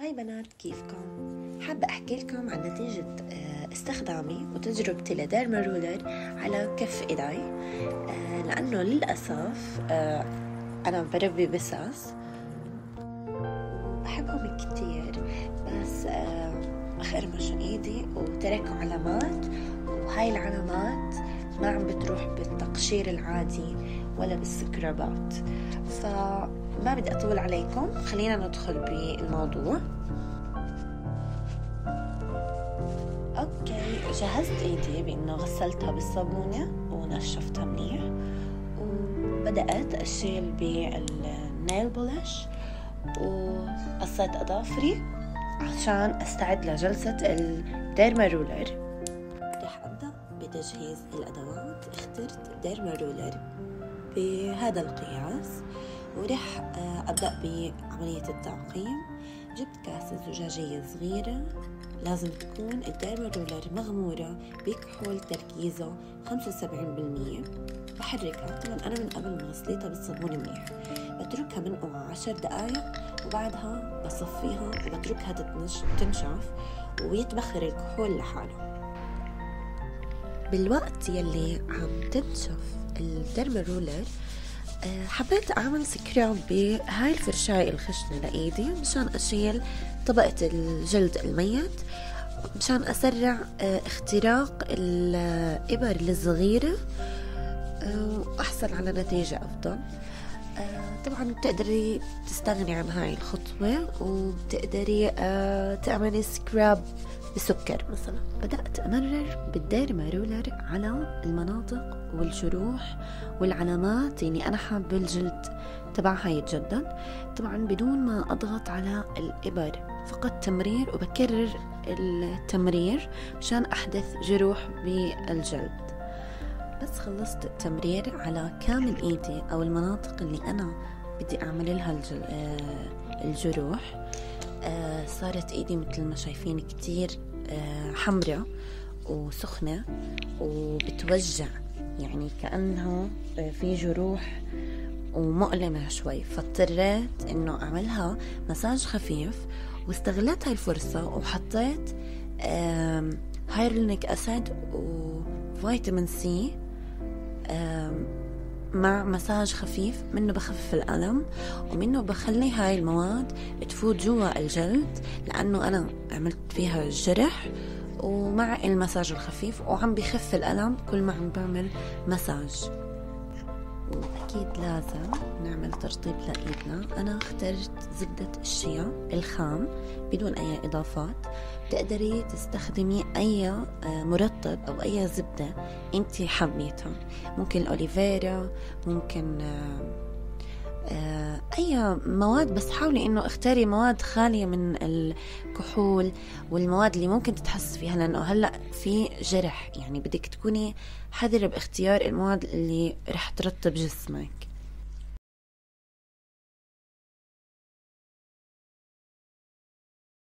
هاي بنات، كيفكم؟ حابة أحكي لكم عن نتيجة استخدامي وتجربتي لديرما رولر على كف إيدي. لأنه للأسف أنا بربي بساس بحبهم كتير، بس خرمشوا إيدي وتركوا علامات، وهاي العلامات ما عم بتروح بالتقشير العادي ولا بالسكرابات. فما بدي أطول عليكم، خلينا ندخل بالموضوع. اوكي، جهزت ايدي بانه غسلتها بالصابونة ونشفتها منيح، وبدأت اشيل بالنيل بولش، وقصيت اظافري عشان استعد لجلسة الديرما رولر. رح ابدأ بتجهيز الادوات. اخترت ديرما رولر بهذا القياس، ورح ابدأ بعملية التعقيم. جبت كاسة زجاجية صغيرة، لازم تكون الديرما رولر مغمورة بكحول تركيزه 75%. بحركها، طبعا أنا من قبل ما غسلتها بالصابون منيح، بتركها بنقع 10 دقايق، وبعدها بصفيها وبتركها تنشف ويتبخر الكحول لحاله. بالوقت يلي عم تنشف الديرما رولر حبيت أعمل سكراب بهاي الفرشاية الخشنة لإيدي مشان أشيل طبقة الجلد الميت، مشان أسرع اختراق الإبر الصغيرة وأحصل على نتيجة أفضل. طبعا بتقدري تستغني عن هاي الخطوة، وبتقدري تعملي سكراب بسكر مثلا. بدأت أمرر بالديرما رولر على المناطق والجروح والعلامات اللي أنا حابة الجلد تبعها يتجدد، طبعا بدون ما أضغط على الإبر، فقط تمرير، وبكرر التمرير مشان أحدث جروح بالجلد. بس خلصت التمرير على كامل إيدي أو المناطق اللي أنا بدي أعمل لها الجروح، صارت إيدي مثل ما شايفين كتير حمرة وسخنة وبتوجع، يعني كأنها في جروح ومؤلمة شوي. فاضطريت إنه أعملها مساج خفيف، واستغلت هاي الفرصة وحطيت هايرلونيك أسيد وفيتامين سي مع مساج خفيف، منه بخفف الألم ومنه بخلي هاي المواد تفوت جوا الجلد، لأنه أنا عملت فيها الجرح، ومع المساج الخفيف وعم بخف الألم كل ما عم بعمل مساج. وأكيد لازم نعمل ترطيب لإيدنا. أنا اخترت زبدة الشيا الخام بدون أي إضافات. تقدري تستخدمي أي مرطب أو أي زبدة أنتي حبيتها، ممكن الأوليفيرا، ممكن أي مواد، بس حاولي إنه اختاري مواد خالية من الكحول والمواد اللي ممكن تتحسس فيها، لأنه هلأ في جرح، يعني بدك تكوني حذرة باختيار المواد اللي رح ترطب جسمك.